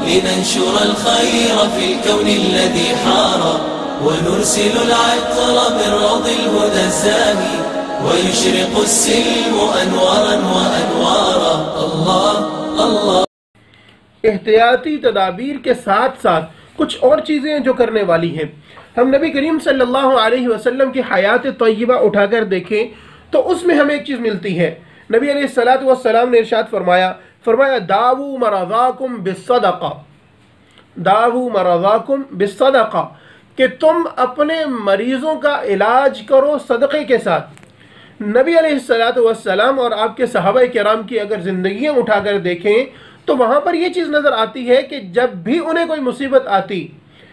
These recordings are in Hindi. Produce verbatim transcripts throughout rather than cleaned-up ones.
लिनंशुर الخير في الكون الذي حار ونرسل العطر من روض الهدى الزاهي ويشرق السلم أنوارا وأنوارا الله الله। एहतियाती तदाबीर के साथ साथ कुछ और चीज़ें जो करने वाली हैं। हम नबी करीम सल्लल्लाहु अलैहि वसल्लम की हयात तय्यबा उठाकर देखें तो उसमें हमें एक चीज़ मिलती है। नबी अलैहिस्सलातु वस्सलाम ने इरशाद फरमाया फरमाया दावू मरज़ाकुम बिस्सदक़ा, दावू मरज़ाकुम बिस्सदक़ा, कि तुम अपने मरीज़ों का इलाज करो सदक़े के साथ। नबी अलैहिस्सलातु वस्सलाम और आपके सहाबा किराम की अगर ज़िंदगियाँ उठाकर देखें तो वहाँ पर यह चीज़ नज़र आती है कि जब भी उन्हें कोई मुसीबत आती,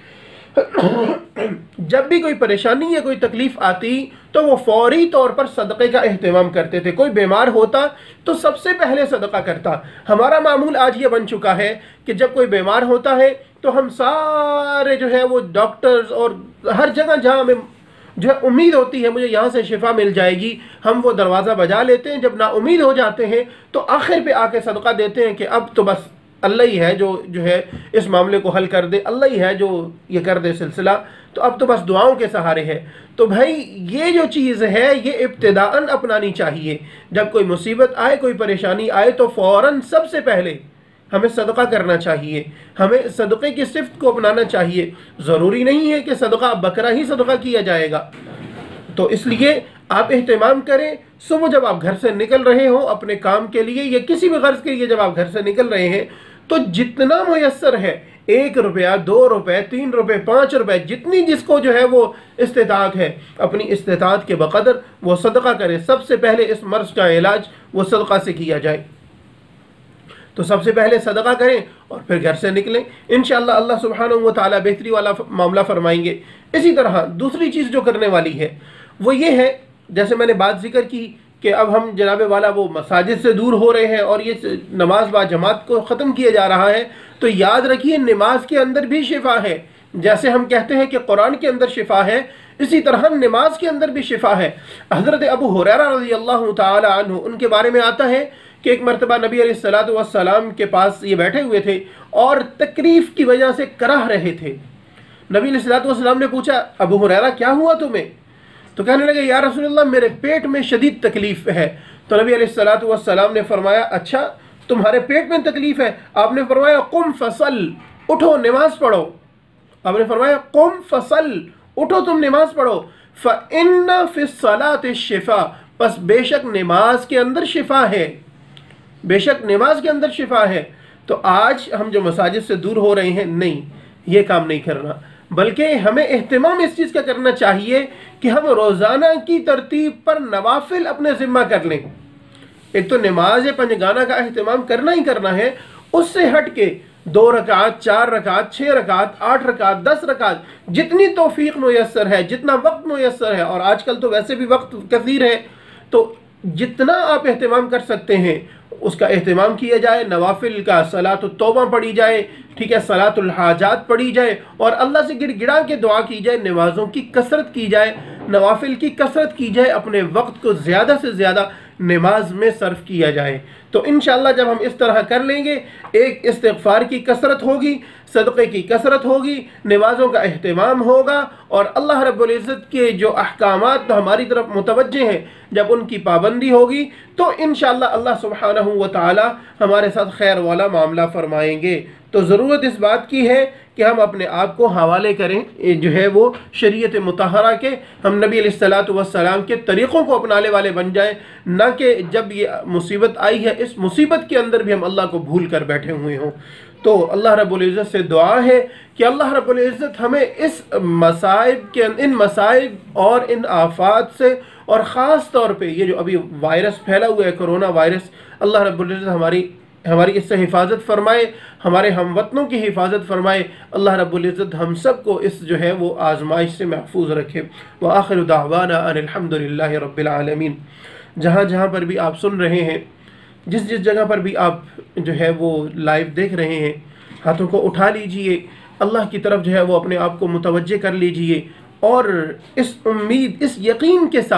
जब भी कोई परेशानी या कोई तकलीफ़ आती तो वो फौरी तौर पर सदक़े का अहतमाम करते थे। कोई बीमार होता तो सबसे पहले सदक़ा करता। हमारा मामूल आज ये बन चुका है कि जब कोई बीमार होता है तो हम सारे जो है वो डॉक्टर्स और हर जगह जहाँ हमें जो है उम्मीद होती है मुझे यहाँ से शिफा मिल जाएगी, हम वो दरवाज़ा बजा लेते हैं। जब ना उम्मीद हो जाते हैं तो आखिर पे आके सदका देते हैं कि अब तो बस अल्लाह ही है जो जो है इस मामले को हल कर दे, अल्लाह ही है जो ये कर दे सिलसिला, तो अब तो बस दुआओं के सहारे है। तो भाई ये जो चीज़ है ये इब्तिदाअन अपनानी चाहिए। जब कोई मुसीबत आए, कोई परेशानी आए तो फ़ौरन सबसे पहले हमें सदका करना चाहिए, हमें सदक़े की सिफ़त को अपनाना चाहिए। ज़रूरी नहीं है कि सदका बकरा ही सदका किया जाएगा। तो इसलिए आप एहतमाम करें, सुबह जब आप घर से निकल रहे हो अपने काम के लिए या किसी भी गर्ज़ के लिए जब आप घर से निकल रहे हैं तो जितना मुयस्सर है, एक रुपया, दो रुपये, तीन रुपये, पाँच रुपये, जितनी जिसको जो है वो इस्तेताअत है, अपनी इस्तेताअत के बक़दर वो सदका करे। सबसे पहले इस मर्ज़ का इलाज वो सदका से किया जाए। तो सबसे पहले सदका करें और फिर घर से निकलें। इंशाअल्लाह अल्लाह सुब्हानहू व तआला बेहतरी वाला मामला फरमाएंगे। इसी तरह दूसरी चीज़ जो करने वाली है वो ये है, जैसे मैंने बात जिक्र की कि अब हम जनाबे वाला वो मसाजिद से दूर हो रहे हैं और ये नमाज बा जमात को ख़त्म किया जा रहा है, तो याद रखिए नमाज के अंदर भी शिफा है। जैसे हम कहते हैं कि कुरान के अंदर शिफा है, इसी तरह नमाज के अंदर भी शिफा है। हज़रत अबू हुरैरा रज़ियल्लाहु तआला अन्हु, उनके बारे में आता है कि एक मरतबा नबी अलैहिस्सलातु वस्सलाम के पास ये बैठे हुए थे और तकलीफ़ की वजह से कराह रहे थे। नबी अलैहिस्सलातु वस्सलाम ने पूछा, अबू हुरैरा क्या हुआ तुम्हें? तो कहने लगे, या रसूलल्लाह मेरे पेट में शदीद तकलीफ़ है। तो नबी अलैहिस्सलातु वस्सलाम ने फरमाया, अच्छा तुम्हारे पेट में तकलीफ़ है? आपने फरमाया कुम फसल, उठो नमाज पढ़ो। आपने फरमाया कुम फसल, उठो तुम नमाज पढ़ो। फ़इन्न फ़िस्सलाति शिफ़ा, बस बेशक नमाज के अंदर शिफा है, बेशक नमाज के अंदर शिफा है। तो आज हम जो मसाजिद से दूर हो रहे हैं, नहीं, ये काम नहीं करना, बल्कि हमें एहतमाम इस चीज़ का करना चाहिए कि हम रोज़ाना की तरतीब पर नवाफिल अपने ज़िम्मा कर लें। एक तो नमाज पंजगाना का एहतमाम करना ही करना है, उससे हट के दो रकात, चार रकात, छः रकात, आठ रकात, दस रकात, जितनी तौफीक मुयस्सर है, जितना वक्त मुयस्सर है, और आजकल तो वैसे भी वक्त कसीर है, तो जितना आप एहतमाम कर सकते हैं उसका एहतमाम किया जाए। नवाफिल का सलातुत तौबा पढ़ी जाए, ठीक है, सलातुल हाजात पढ़ी जाए और अल्लाह से गिड़गिड़ा के दुआ की जाए। नमाज़ों की कसरत की जाए, नवाफिल की कसरत की जाए, अपने वक्त को ज़्यादा से ज़्यादा नमाज में सर्फ किया जाए। तो इंशाअल्लाह जब हम इस तरह कर लेंगे, एक इस्तिग़फ़ार की कसरत होगी, सदक़े की कसरत होगी, नमाज़ों का एहतमाम होगा और अल्लाह रब्बुल इज़्ज़त के जो अहकामात तो हमारी तरफ मुतवज्जे हैं, जब उनकी पाबंदी होगी तो इंशाअल्लाह अल्लाह सुब्हानहू व तआला हमारे साथ खैर वाला मामला फरमाएंगे। तो ज़रूरत इस बात की है कि हम अपने आप को हवाले करें जो है वो शरीयत मुतहरा के, हम नबी अलैहिस्सलातु वस्सलाम के तरीक़ों को अपनाने वाले बन जाएं, ना कि जब ये मुसीबत आई है इस मुसीबत के अंदर भी हम अल्लाह को भूल कर बैठे हुए हों। तो अल्लाह रब्बुल इज़्ज़त से दुआ है कि अल्लाह रब्बुल इज़्ज़त हमें इस मसाइब के इन मसाइब और इन आफात से, और ख़ास तौर पे ये जो अभी वायरस फैला हुआ है कोरोना वायरस, अल्लाह रब्बुल इज़्ज़त हमारी हमारी इससे हिफाजत फरमाए, हमारे हमवतनों की हिफाजत फरमाए। अल्लाह रब्बुल इज़्ज़त हम सब को इस जो है वो आजमाइश से महफूज रखे। व आखिरु दावाना अनिल हम्दुलिल्लाहि रब्बिल आलमीन। जहाँ जहाँ पर भी आप सुन रहे हैं, जिस जिस जगह पर भी आप जो है वो लाइव देख रहे हैं, हाथों को उठा लीजिए, अल्लाह की तरफ जो है वो अपने आप को मुतवज्जे कर लीजिए और इस उम्मीद, इस यकीन के साथ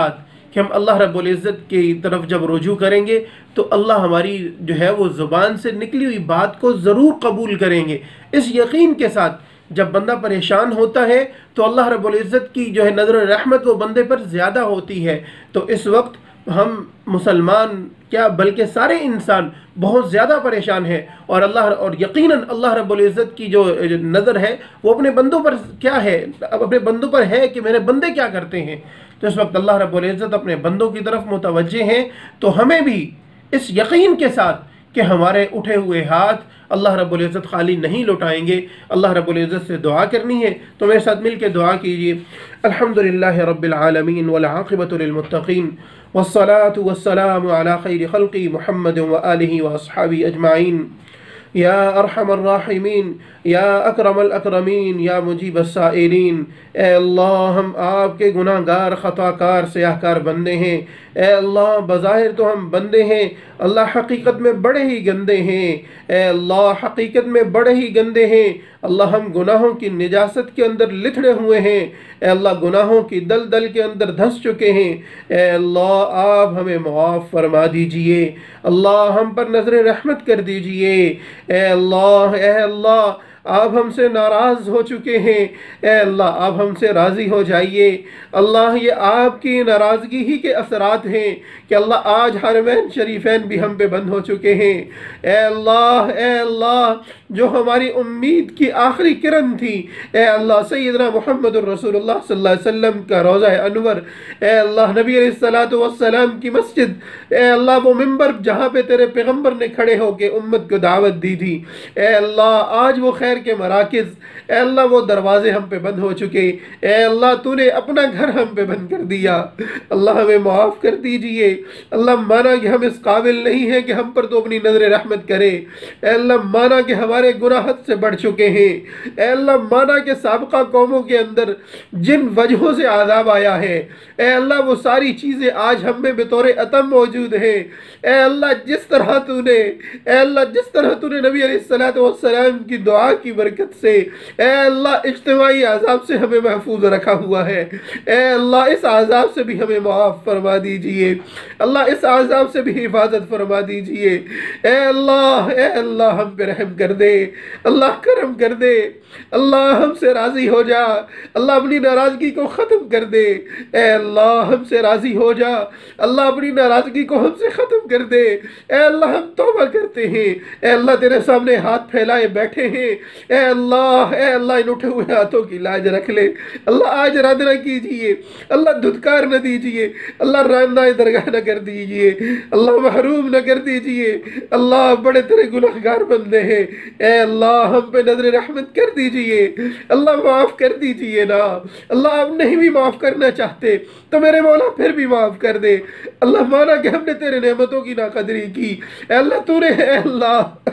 कि हम अल्लाह रब्बुल इज़्ज़त की तरफ जब रुजू करेंगे तो अल्लाह हमारी जो है वो ज़ुबान से निकली हुई बात को ज़रूर कबूल करेंगे। इस यकीन के साथ जब बंदा परेशान होता है तो अल्लाह रब्बुल इज़्ज़त की जो है नज़र रहमत वो बंदे पर ज़्यादा होती है। तो इस वक्त हम मुसलमान क्या बल्कि सारे इंसान बहुत ज़्यादा परेशान हैं और अल्लाह और यकीनन अल्लाह रब्बुल इज़्ज़त की जो नज़र है वो अपने बंदों पर क्या है, अब अपने बंदों पर है कि मेरे बंदे क्या करते हैं। तो इस वक्त अल्लाह रब्बुल इज़्ज़त अपने बंदों की तरफ मुतवज्जे हैं। तो हमें भी इस यकीन के साथ कि हमारे उठे हुए हाथ अल्लाह रब्बुल इज़्ज़त खाली नहीं लौटाएंगे, अल्लाह रब्बुल इज़्ज़त से दुआ करनी है। तो मेरे साथ मिल के दुआ कीजिए। अल्हम्दुलिल्लाहि रब्बिल आलमीन वल आक़िबतु लिल मुत्तक़ीन वस्सलातु वस्सलामु अला खैरि खल्क़ि मुहम्मद व आलिहि व अस्हाबिहि अजमाइन। या अरहमर राहिमीन या अकरमल अकरमीन या मुजीब साइलीन। ए अल्लाह हम आपके गुनाहगार ख़ताकार सियाहकार बंदे हैं। ए अल्लाह बज़ाहिर तो हम बंदे हैं, अल्लाह हकीकत में बड़े ही गंदे हैं। ए अल्लाह हकीकत में बड़े ही गंदे हैं। अल्लाह हम गुनाहों की निजासत के अंदर लिथड़े हुए हैं। ए अल्लाह गुनाहों की दल दल के अंदर धंस चुके हैं। ए अल्लाह आप हमें मुआफ़ फरमा दीजिए। अल्लाह हम पर नज़र रहमत कर दीजिए। ए अल्लाह ए अल्लाह आप हमसे नाराज़ हो चुके हैं। ए अल्लाह आप हमसे राज़ी हो जाइए। अल्लाह ये आपकी नाराज़गी ही के असरात हैं कि अल्लाह आज हरमैन शरीफैन भी हम पे बंद हो चुके हैं। ए अल्लाह ए अल्लाह जो हमारी उम्मीद की आखिरी किरण थी, ए अल्लाह सैयदना मुहम्मदुर रसूलुल्लाह सल्लल्लाहु अलैहि वसल्लम का रोज़ा अनवर, ए अल्लाह नबी अलैहिस्सलातु वस्सलाम की मस्जिद, ए अल्लाह वो मिंबर जहाँ पे तेरे पैगम्बर ने खड़े होके उम्मत को दावत दी थी, ए अल्लाह आज वो खैर के मराकिज़, ए अल्लाह वो दरवाजे हम पे बंद हो चुके। ए अल्लाह तूने अपना घर हम पे बंद कर दिया। अल्लाह हमें माफ़ कर दीजिए। अल्लाह माना कि हम इस काबिल नहीं हैं कि हम पर तो अपनी नज़र रहमत करे। ए अल्लाह माना कि हमारे गुनाह हद से बढ़ चुके हैं। ए अल्लाह माना कि साबिक़ा कौमों के अंदर जिन वजहों से आज़ाब आया है, ए अल्लाह वो सारी चीज़ें आज हम में बतौर अतम मौजूद हैं। ए अल्लाह जिस तरह तूने ए अल्लाह जिस तरह तूने नबी अलैहिस्सलातु वस्सलाम की दुआ की बरकत से ए अल्लाह इज्तिमाई आज़ाब से हमें महफूज रखा हुआ है। ए अल्लाह इस आज़ाब से भी हमें माफ़ फरमा दीजिए। अल्लाह इस आज़ाब से भी हिफाजत फरमा दीजिए। ए अल्लाह ए अल्लाह हम पे रहम कर दे। अल्लाह करम कर दे। अल्लाह हमसे राज़ी हो जा। अल्लाह अपनी नाराज़गी को ख़त्म कर दे। ए अल्लाह हमसे राज़ी हो जा। अल्लाह अपनी नाराज़गी को हमसे ख़त्म कर दे। ए अल्लाह हम तौबा करते हैं। ए अल्लाह तेरे सामने हाथ फैलाए बैठे हैं। ए अल्लाह ए अल्लाह इन उठे हुए हाथों की लाज रख ले। अल्लाह आज रद्द न कीजिए। अल्लाह धुतकार न दीजिए। अल्लाह रामदाए दरगाह न कर दीजिए। अल्लाह महरूम न कर दीजिए। अल्लाह बड़े तेरे गुनहगार बंदे हैं। ए अल्लाह हम पे नजर रहमत कर दीजिए। अल्लाह माफ़ कर दीजिए ना। अल्लाह आप नहीं भी माफ़ करना चाहते तो मेरे मौला फिर भी माफ़ कर दे। अल्लाह माना कि हमने तेरे नेमतों की नाकदरी की। ए अल्लाह तूने है अल्लाह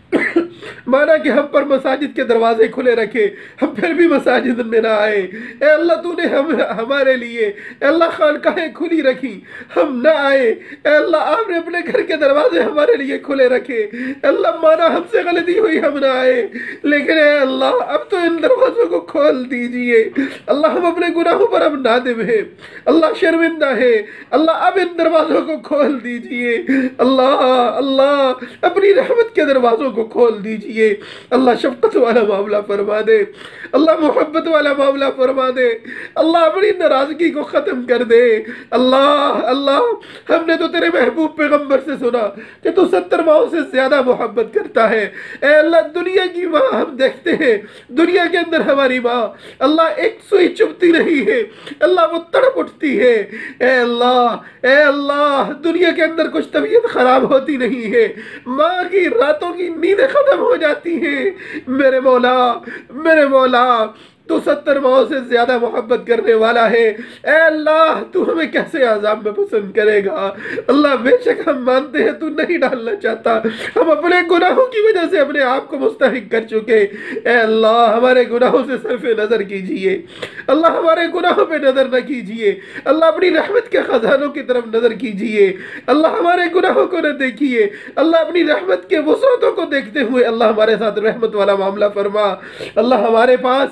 माना कि हम पर मसाजिद के दरवाजे खुले रखे, हम फिर भी मसाजिद में ना आए। ए अल्लाह तूने हम हमारे लिए ए अल्लाह खानकाहें खुली रखी, हम ना आए। ए अल्लाह आपने अपने घर के दरवाजे हमारे लिए खुले रखे। अल्लाह माना हमसे गलती हुई हम ना आए, लेकिन ए अल्लाह अब तो इन दरवाज़ों को खोल दीजिए। अल्लाह हम अपने गुनाहों पर अब नादिम है। अल्लाह शर्मिंदा है। अल्लाह अब इन दरवाज़ों को खोल दीजिए। अल्लाह अल्लाह अपनी रहमत के दरवाज़ों को खोल दीजिए। अल्लाह शफ़क़त वाला मामला फरमा दे। अल्लाह मोहब्बत वाला मामला फरमा दे। अल्लाह अपनी नाराज़गी को ख़त्म कर दे। अल्लाह अल्लाह हमने तो तेरे महबूब पैगम्बर से सुना कि तू सत्तर माओं से ज़्यादा मोहब्बत करता है। ए अल्लाह दुनिया की माँ हम देखते हैं, दुनिया के अंदर हमारी माँ अल्लाह एक सुई चुभती नहीं है। अल्लाह वो तड़प उठती है। ए अल्लाह ए अल्लाह दुनिया के अंदर कुछ तबीयत ख़राब होती नहीं है, माँ की रातों की नींदें ख़त्म हो जाती हैं। मेरे मौला मेरे मौला तू सत्तर माओं से ज़्यादा मोहब्बत करने वाला है। ए अल्लाह तू हमें कैसे आज़ाब में पसंद करेगा। अल्लाह बेशक हम मानते हैं तू नहीं डालना चाहता, हम अपने गुनाहों की वजह से अपने आप को मुस्तहिक कर चुके। ए अल्लाह हमारे गुनाहों से सिर्फ नज़र कीजिए। अल्लाह हमारे गुनाहों पे नज़र न कीजिए। अल्लाह अपनी रहमत के ख़जानों की तरफ नज़र कीजिए। अल्लाह हमारे गुनाहों को न देखिए। अल्लाह अपनी रहमत के वसअतों को देखते हुए अल्लाह हमारे साथ रहमत वाला मामला फरमा। अल्लाह हमारे पास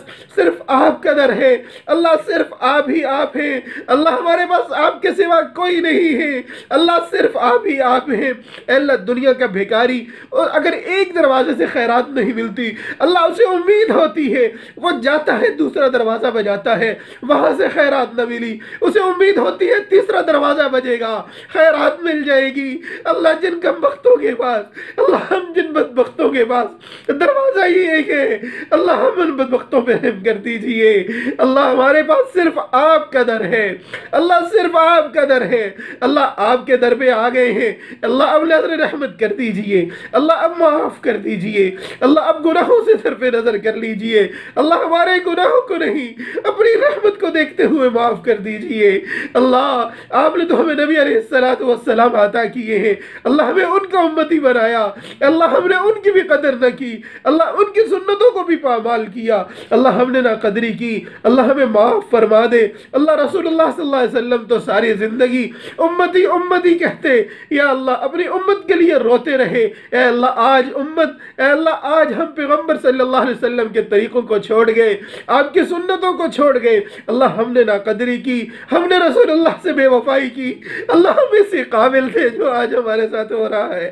सिर्फ आपका दर है, अल्लाह सिर्फ आप ही आप हैं, अल्लाह हमारे पास आपके सिवा कोई नहीं है, अल्लाह सिर्फ आप ही आप हैं। अल्लाह दुनिया का भिखारी और अगर एक दरवाजे से खैरात नहीं मिलती, अल्लाह उसे उम्मीद होती है, वो जाता है दूसरा दरवाज़ा बजाता है, वहाँ से खैरात न मिली, उसे उम्मीद होती है तीसरा दरवाज़ा बजेगा, खैरात मिल जाएगी। अल्लाह जिन कम वक्तों के पास, अल्लाह हम जिन बदबख्तों के पास दरवाज़ा ही एक है, अल्लाह हम उन बदबख्तों पे रहम कर दीजिए। अल्लाह हमारे पास सिर्फ आपका दर है, अल्लाह सिर्फ आपका दर है, अल्लाह आपके दर पे आ गए हैं, अल्लाह अब नज़र रहमत कर दीजिए, अल्लाह अब माफ़ कर दीजिए, अल्लाह अब गुनाहों से सिर पे नज़र कर लीजिए, अल्लाह हमारे गुनाहों को नहीं अपनी रहमत को देखते हुए माफ़ कर दीजिए। अल्लाह आपने तो हमें नबी अलैहिस्सलातु वस्सलाम अता किए हैं, अल्लाह हमें उनका उम्मती बनाया, अल्लाह हमने उनकी भी कदर न की, अल्लाह उनकी सुन्नतों को भी पामाल किया, अल्लाह हमने ना कदरी की, अल्लाह हमें माफ़ फरमा दे। अल्लाह रसूलुल्लाह सल्लल्लाहु अलैहि वसल्लम तो सारी ज़िंदगी उम्मती उम्मती कहते, या अल्लाह अपनी उम्मत के लिए रोते रहे। ए अल्लाह आज उम्मत, ए अल्लाह आज हम पैगम्बर सल्लल्लाहु अलैहि वसल्लम के तरीक़ों को छोड़ गए, आपकी सुन्नतों को छोड़ गए, अल्लाह हमने ना कदरी की, हमने रसूलुल्लाह से बेवफाई की, अल्लाह हम इसी काबिल थे जो आज हमारे साथ हो रहा है।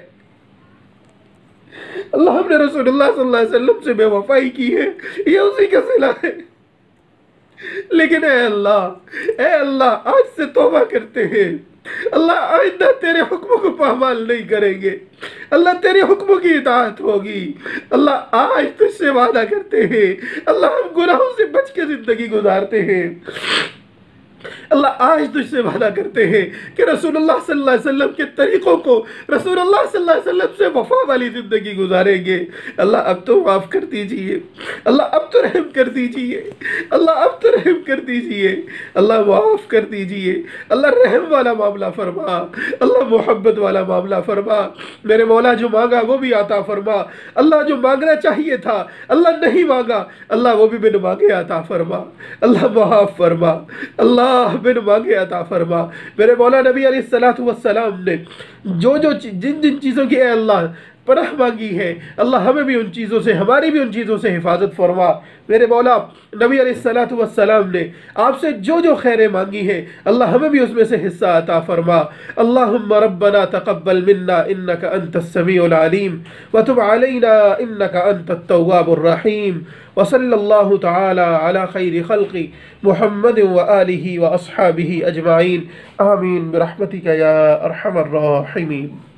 अल्लाह हमने रसूलुल्लाह सल्लल्लाहु अलैहि वसल्लम से बेवफाई की है, ये उसी का सिला है। लेकिन ए अल्लाह, ए अल्लाह आज से तौबा करते हैं, अल्लाह आइंदा तेरे हुक्मों को पामाल नहीं करेंगे, अल्लाह तेरे हुक्मों की इताअत होगी। अल्लाह आज तुझसे वादा करते हैं, अल्लाह हम गुनाहों से बच के ज़िंदगी गुजारते हैं, अल्लाह आज तुझसे वादा करते हैं कि रसूलुल्लाह सल्लल्लाहु अलैहि वसल्लम के तरीक़ों को, रसूलुल्लाह सल्लल्लाहु अलैहि वसल्लम से वफा वाली ज़िंदगी गुजारेंगे। अल्लाह अब तो माफ़ कर दीजिए, अल्लाह अब तो रहम कर दीजिए, अल्लाह अब तो रहम कर दीजिए, अल्लाह माफ़ कर दीजिए, अल्लाह रहम वाला मामला फरमा, अल्लाह मोहब्बत वाला मामला फरमा। मेरे मौला जो मांगा वो भी आता फरमा, अल्लाह जो मांगना चाहिए था अल्लाह नहीं मांगा, अल्लाह वो भी बिन मांगे आता फरमा, अल्लाह माफ़ फरमा, अल्लाह बिन मांगे अता फरमा। मेरे मौला नबी अलैहिस्सलातु वस्सलाम ने जो जो जिन जिन चीज़ों की अल्लाह पनाह मांगी है, अल्लाह हमें भी उन चीज़ों से, हमारी भी उन चीज़ों से हिफाजत फरमा। मेरे मौला नबी अलैहिस्सलातु वस्सलाम ने आपसे जो जो खैरें मांगी हैं, अल्लाह हमें भी उसमें से हिस्सा अता फरमा। अल्लाहुम्मा रब्बना तक़ब्बल मिन्ना इन्नका अंतस समीउल अलीम व तुब अलैना इन्नका अंतत तव्वाबुर रहीम व सल्लल्लाहु तआला अला खैरि खल्क़ि मुहम्मद व आलिहि व अस्हाबिहि अजमाइन आमीन बिरहमतिका या अरहमर राहिमीन।